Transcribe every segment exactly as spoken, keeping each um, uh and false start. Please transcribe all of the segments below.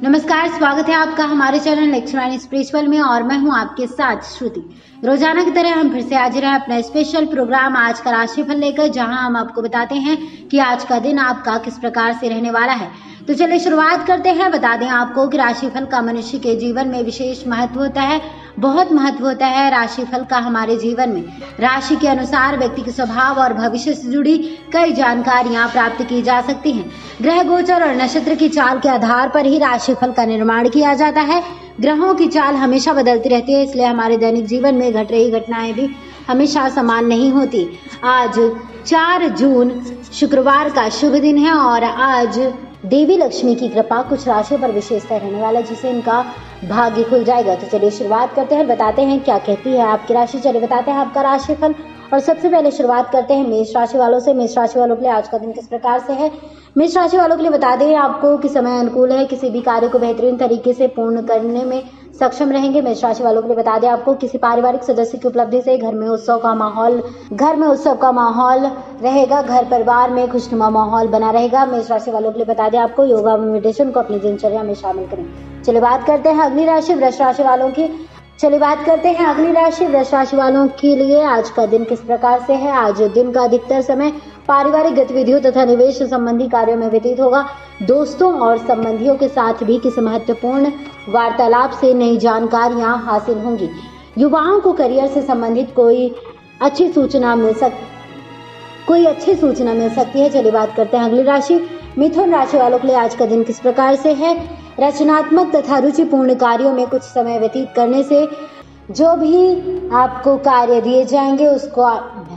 नमस्कार, स्वागत है आपका हमारे चैनल लेक्चर स्पिरिचुअल में और मैं हूं आपके साथ श्रुति। रोजाना की तरह हम फिर से हाजिर हैं अपना स्पेशल प्रोग्राम आज का राशिफल लेकर, जहां हम आपको बताते हैं कि आज का दिन आपका किस प्रकार से रहने वाला है। तो चलिए शुरुआत करते हैं। बता दें आपको कि राशिफल का मनुष्य के जीवन में विशेष महत्व होता है, बहुत महत्व होता है राशिफल का हमारे जीवन में। राशि के अनुसार व्यक्ति के स्वभाव और भविष्य से जुड़ी कई जानकारियां प्राप्त की जा सकती हैं। ग्रह गोचर और नक्षत्र की चाल के आधार पर ही राशिफल का निर्माण किया जाता है। ग्रहों की चाल हमेशा बदलती रहती है, इसलिए हमारे दैनिक जीवन में घट रही घटनाएं भी हमेशा समान नहीं होती। आज चार जून शुक्रवार का शुभ दिन है और आज देवी लक्ष्मी की कृपा कुछ राशियों पर विशेषता रहने वाला है, जिससे इनका भाग्य खुल जाएगा। तो चलिए शुरुआत करते हैं, बताते हैं क्या कहती है आपकी राशि। चलिए बताते हैं आपका राशिफल और सबसे पहले शुरुआत करते हैं मेष राशि वालों से। मेष राशि वालों के लिए आज का दिन किस प्रकार से है। मेष राशि वालों के लिए बता दें आपको कि समय अनुकूल है, किसी भी कार्य को बेहतरीन तरीके से पूर्ण करने में सक्षम रहेंगे। मेष राशि वालों के लिए बता दें आपको किसी पारिवारिक सदस्य की उपलब्धि से घर में उत्सव का माहौल घर में उत्सव का माहौल रहेगा। घर परिवार में खुशनुमा माहौल बना रहेगा। मेष राशि वालों के लिए बता दें आपको योगा मेडिटेशन को अपनी दिनचर्या में शामिल करें। चलिए बात करते हैं अगली राशि वृष राशि वालों की। चलिए बात करते हैं अगली राशि वृष राशि वालों के लिए आज का दिन किस प्रकार से है। आज दिन का अधिकतर समय पारिवारिक गतिविधियों तथा निवेश संबंधी कार्यों में व्यतीत होगा। दोस्तों और संबंधियों के साथ भी किसी महत्वपूर्ण वार्तालाप से नई जानकारियां हासिल होंगी। युवाओं को करियर से संबंधित कोई अच्छी सूचना मिल सक कोई अच्छी सूचना मिल सकती है। चलिए बात करते हैं अगली राशि मिथुन राशि वालों के लिए आज का दिन किस प्रकार से है। रचनात्मक तथा रुचिपूर्ण कार्यों में कुछ समय व्यतीत करने से जो भी आपको कार्य दिए जाएंगे उसको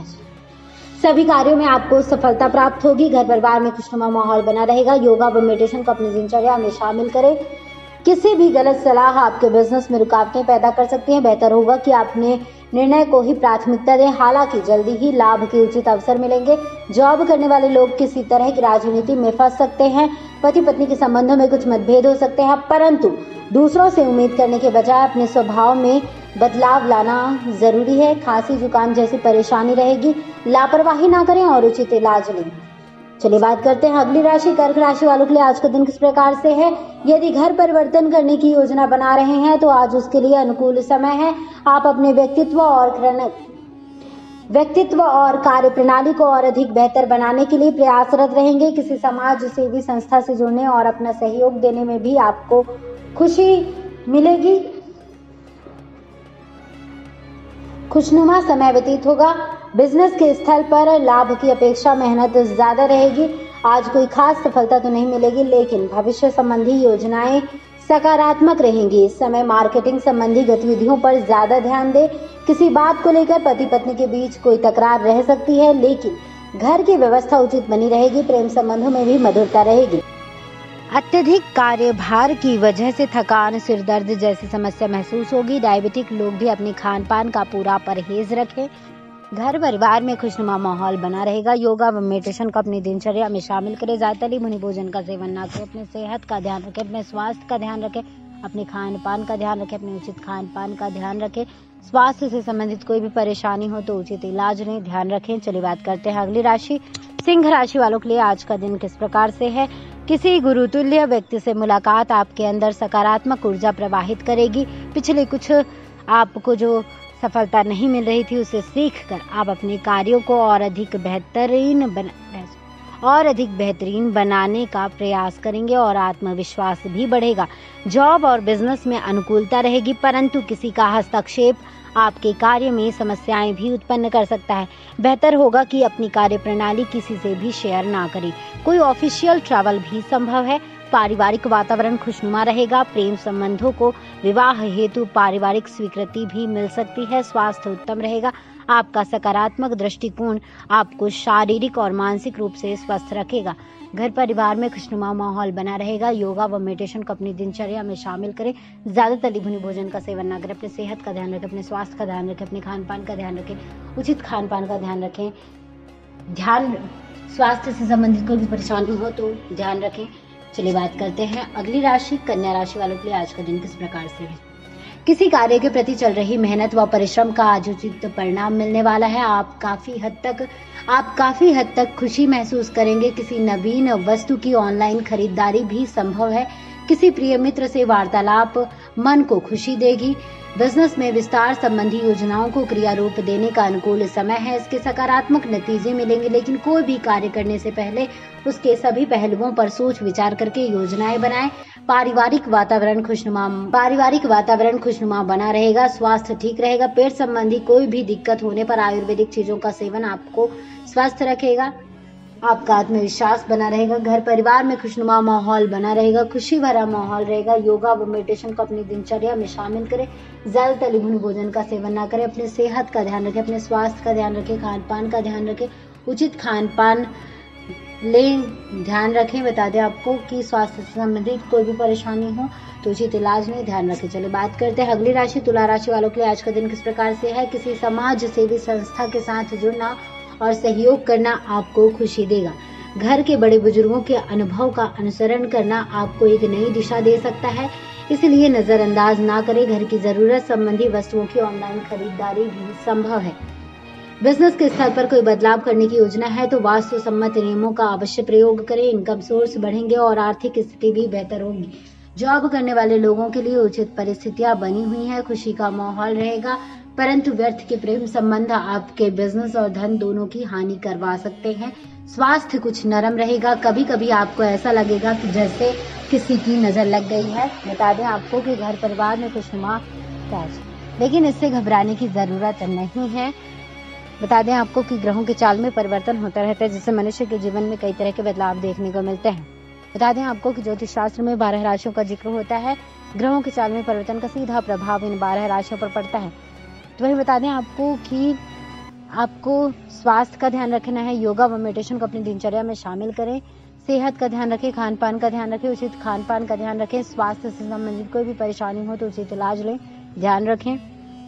सभी कार्यों में आपको सफलता प्राप्त होगी। घर परिवार में खुशनुमा माहौल बना रहेगा। योगा व मेडिटेशन को अपनी दिनचर्या में शामिल करें। किसी भी गलत सलाह आपके बिजनेस में रुकावटें पैदा कर सकती हैं। बेहतर होगा कि आपने निर्णय को ही प्राथमिकता दें। हालांकि जल्दी ही लाभ के उचित अवसर मिलेंगे। जॉब करने वाले लोग किसी तरह की राजनीति में फंस सकते हैं। पति पत्नी के संबंधों में कुछ मतभेद हो सकते हैं, परंतु दूसरों से उम्मीद करने के बजाय अपने स्वभाव में बदलाव लाना जरूरी है। खांसी जुकाम जैसी परेशानी रहेगी, लापरवाही ना करें और उचित इलाज लें। चलिए बात करते हैं अगली राशि कर्क राशि वालों के लिए आज का दिन किस प्रकार से है। यदि घर परिवर्तन करने की योजना बना रहे हैं तो आज उसके लिए अनुकूल समय है। आप अपने व्यक्तित्व और व्यक्तित्व और कार्य प्रणाली को और अधिक बेहतर बनाने के लिए प्रयासरत रहेंगे। किसी समाज सेवी संस्था से जुड़ने और अपना सहयोग देने में भी आपको खुशी मिलेगी। खुशनुमा समय व्यतीत होगा। बिजनेस के स्थल पर लाभ की अपेक्षा मेहनत ज्यादा रहेगी। आज कोई खास सफलता तो नहीं मिलेगी, लेकिन भविष्य संबंधी योजनाएं सकारात्मक रहेंगी। इस समय मार्केटिंग संबंधी गतिविधियों पर ज्यादा ध्यान दें। किसी बात को लेकर पति पत्नी के बीच कोई तकरार रह सकती है, लेकिन घर की व्यवस्था उचित बनी रहेगी। प्रेम संबंधों में भी मधुरता रहेगी। अत्यधिक कार्यभार की वजह से थकान, सिर दर्द जैसी समस्या महसूस होगी। डायबिटिक लोग भी अपने खान पान का पूरा परहेज रखें। घर परिवार में खुशनुमा माहौल बना रहेगा। योगा व मेडिटेशन को अपनी दिनचर्या में शामिल करें। ज्यादा तली भुनी भोजन का सेवन ना करें। अपने सेहत का ध्यान रखें, अपने स्वास्थ्य का ध्यान रखें, अपने खान पान का ध्यान रखें, अपने उचित खान पान का ध्यान रखें। स्वास्थ्य से संबंधित कोई भी परेशानी हो तो उचित इलाज लें, ध्यान रखें। चलिए बात करते हैं अगली राशि सिंह राशि वालों के लिए आज का दिन किस प्रकार से है। किसी गुरुतुल्य व्यक्ति से मुलाकात आपके अंदर सकारात्मक ऊर्जा प्रवाहित करेगी। पिछले कुछ आपको जो सफलता नहीं मिल रही थी उसे सीखकर आप अपने कार्यों को और अधिक बेहतरीन बना और अधिक बेहतरीन बनाने का प्रयास करेंगे और आत्मविश्वास भी बढ़ेगा। जॉब और बिजनेस में अनुकूलता रहेगी, परंतु किसी का हस्तक्षेप आपके कार्य में समस्याएं भी उत्पन्न कर सकता है। बेहतर होगा कि अपनी कार्य प्रणाली किसी से भी शेयर ना करें। कोई ऑफिशियल ट्रैवल भी संभव है। पारिवारिक वातावरण खुशनुमा रहेगा। प्रेम संबंधों को विवाह हेतु पारिवारिक स्वीकृति भी मिल सकती है। स्वास्थ्य उत्तम रहेगा। आपका सकारात्मक दृष्टिकोण आपको शारीरिक और मानसिक रूप से स्वस्थ रखेगा। घर परिवार में खुशनुमा माहौल बना रहेगा। योगा व मेडिटेशन को अपनी दिनचर्या में शामिल करें। ज्यादा तली भुनी भोजन का सेवन ना करें। अपने सेहत का ध्यान रखें, अपने स्वास्थ्य का ध्यान रखें, अपने खान पान का ध्यान रखें, उचित खान पान का ध्यान रखें। ध्यान स्वास्थ्य से संबंधित कोई भी परेशानी हो तो ध्यान रखें। चलिए बात करते हैं अगली राशि कन्या राशि वालों के लिए आज का दिन किस प्रकार से है। किसी कार्य के प्रति चल रही मेहनत व परिश्रम का आज उचित परिणाम मिलने वाला है। आप काफी हद तक आप काफी हद तक खुशी महसूस करेंगे। किसी नवीन वस्तु की ऑनलाइन खरीदारी भी संभव है। किसी प्रिय मित्र से वार्तालाप मन को खुशी देगी। बिजनेस में विस्तार संबंधी योजनाओं को क्रिया रूप देने का अनुकूल समय है। इसके सकारात्मक नतीजे मिलेंगे, लेकिन कोई भी कार्य करने से पहले उसके सभी पहलुओं पर सोच विचार करके योजनाएं बनाएं। पारिवारिक वातावरण खुशनुमा पारिवारिक वातावरण खुशनुमा बना रहेगा। स्वास्थ्य ठीक रहेगा। पेट संबंधी कोई भी दिक्कत होने पर आयुर्वेदिक चीजों का सेवन आपको स्वस्थ रखेगा। आपका आत्मविश्वास बना रहेगा। घर परिवार में खुशनुमा माहौल बना रहेगा। खुशी भरा माहौल रहेगा। योगा व मेडिटेशन को अपनी दिनचर्या में शामिल करें। ज्यादा तली भुनी भोजन का सेवन न करें। अपने सेहत का ध्यान रखें। अपने स्वास्थ्य का ध्यान रखें। खान पान का ध्यान रखें। उचित खान पान लें, ध्यान रखें। बता दें आपको कि स्वास्थ्य से संबंधित कोई भी परेशानी हो तो उचित इलाज नहीं, ध्यान रखें। चलिए बात करते हैं अगली राशि तुला राशि वालों के लिए आज का दिन किस प्रकार से है। किसी समाज सेवी संस्था के साथ जुड़ना और सहयोग करना आपको खुशी देगा। घर के बड़े बुजुर्गों के अनुभव का अनुसरण करना आपको एक नई दिशा दे सकता है, इसलिए नजरअंदाज ना करें। घर की जरूरत संबंधी वस्तुओं की ऑनलाइन खरीदारी भी संभव है। बिजनेस के स्तर पर कोई बदलाव करने की योजना है तो वास्तु सम्मत नियमों का अवश्य प्रयोग करें। इनकम सोर्स बढ़ेंगे और आर्थिक स्थिति भी बेहतर होगी। जॉब करने वाले लोगों के लिए उचित परिस्थितियां बनी हुई हैं। खुशी का माहौल रहेगा, परंतु व्यर्थ के प्रेम संबंध आपके बिजनेस और धन दोनों की हानि करवा सकते हैं। स्वास्थ्य कुछ नरम रहेगा। कभी कभी आपको ऐसा लगेगा कि जैसे किसी की नजर लग गई है। बता दें आपको कि घर परिवार में खुशनुमा ताज, लेकिन इससे घबराने की जरूरत नहीं है। बता दें आपको कि ग्रहों की चाल में परिवर्तन होता रहता है, जिससे मनुष्य के जीवन में कई तरह के बदलाव देखने को मिलते हैं। बता दें आपको कि ज्योतिष शास्त्र में बारह राशियों का जिक्र होता है। ग्रहों की चाल में परिवर्तन का सीधा प्रभाव इन बारह राशियों पर पड़ता है। तो वही बता दें आपको कि आपको स्वास्थ्य का ध्यान रखना है। योगा व मेडिटेशन को अपनी दिनचर्या में शामिल करें। सेहत का ध्यान रखें। खान पान का ध्यान रखें। उचित खान पान का ध्यान रखें। स्वास्थ्य से संबंधित कोई भी परेशानी हो तो उचित इलाज लें, ध्यान रखें।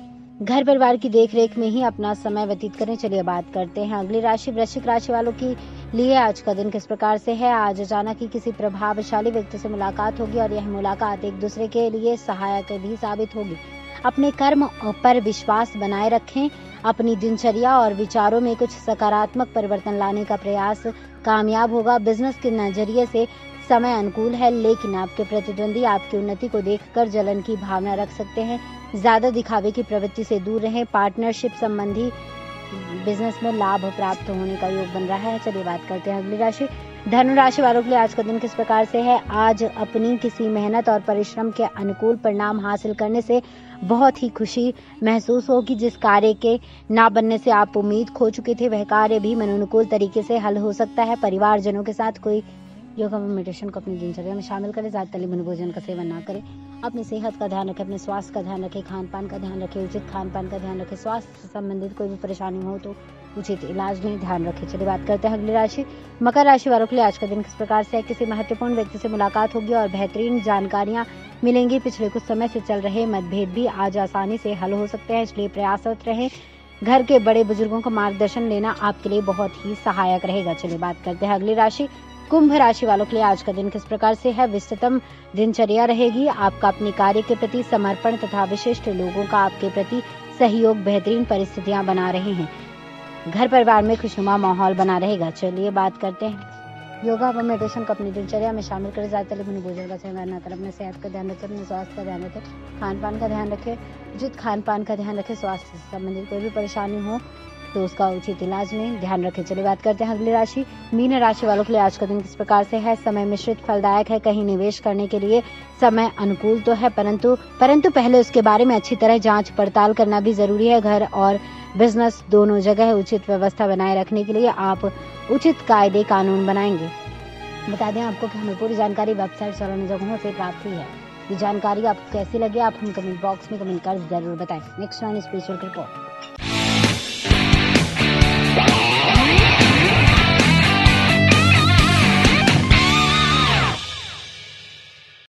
घर परिवार की देखरेख में ही अपना समय व्यतीत करें। चलिए बात करते हैं अगली राशि वृश्चिक राशि वालों के लिए आज का दिन किस प्रकार से है। आज अचानक ही किसी प्रभावशाली व्यक्ति से मुलाकात होगी और यह मुलाकात एक दूसरे के लिए सहायक भी साबित होगी। अपने कर्म पर विश्वास बनाए रखें। अपनी दिनचर्या और विचारों में कुछ सकारात्मक परिवर्तन लाने का प्रयास कामयाब होगा। बिजनेस के नजरिए से समय अनुकूल है, लेकिन आपके प्रतिद्वंदी आपकी उन्नति को देखकर जलन की भावना रख सकते हैं। ज्यादा दिखावे की प्रवृत्ति से दूर रहें। पार्टनरशिप संबंधी बिजनेस में लाभ प्राप्त होने का योग बन रहा है। चलिए बात करते हैं अगली राशि धनु राशि वालों के लिए आज का दिन किस प्रकार से है। आज अपनी किसी मेहनत और परिश्रम के अनुकूल परिणाम हासिल करने से बहुत ही खुशी महसूस होगी। जिस कार्य के ना बनने से आप उम्मीद खो चुके थे, वह कार्य भी मनोनुकूल तरीके से हल हो सकता है। परिवारजनों के साथ कोई योगा व मेडिटेशन को अपनी दिनचर्या में शामिल करें। ज्यादा तली भुनी भोजन का सेवन ना करें। अपनी सेहत का ध्यान रखें। अपने स्वास्थ्य का ध्यान रखें। खान पान का ध्यान रखें। उचित खान पान का ध्यान रखें। स्वास्थ्य से संबंधित कोई भी परेशानी हो तो उचित इलाज में ध्यान रखें। चलिए बात करते हैं अगली राशि मकर राशि वालों के लिए आज का दिन किस प्रकार से है। किसी महत्वपूर्ण व्यक्ति से मुलाकात होगी और बेहतरीन जानकारियां मिलेंगी। पिछले कुछ समय से चल रहे मतभेद भी आज आसानी से हल हो सकते हैं, इसलिए प्रयासरत रहें। घर के बड़े बुजुर्गों का मार्गदर्शन लेना आपके लिए बहुत ही सहायक रहेगा। चलिए बात करते हैं अगली राशि कुंभ राशि वालों के लिए आज का दिन किस प्रकार से है। विस्तृतम दिनचर्या रहेगी। आपका अपने कार्य के प्रति समर्पण तथा विशिष्ट लोगों का आपके प्रति सहयोग बेहतरीन परिस्थितियां बना रहे हैं। घर परिवार में खुशनुमा माहौल बना रहेगा। चलिए बात करते हैं योगा व मेडिटेशन को अपनी दिनचर्या में शामिल करें। ज्यादा तली भुनी भोजन का सेवन न करें। अपने सेहत का ध्यान रखें। अपने स्वास्थ्य का ध्यान रखें। खान पान का ध्यान रखें। उचित खान पान का ध्यान रखें। स्वास्थ्य से संबंधित कोई भी परेशानी हो तो उसका उचित इलाज में ध्यान रखें। चलिए बात करते हैं अगली राशि मीन राशि वालों के लिए आज का दिन किस प्रकार से है। समय मिश्रित फलदायक है। कहीं निवेश करने के लिए समय अनुकूल तो है, परंतु परंतु पहले उसके बारे में अच्छी तरह जांच पड़ताल करना भी जरूरी है। घर और बिजनेस दोनों जगह उचित व्यवस्था बनाए रखने के लिए आप उचित कायदे कानून बनाएंगे। बता दें आपको कि हमें पूरी जानकारी वेबसाइट और अन्य जगहों से प्राप्त हुई है। ये जानकारी आपको कैसी लगी आप हम कमेंट बॉक्स में कमेंट कर जरूर बताएं। Next one special report.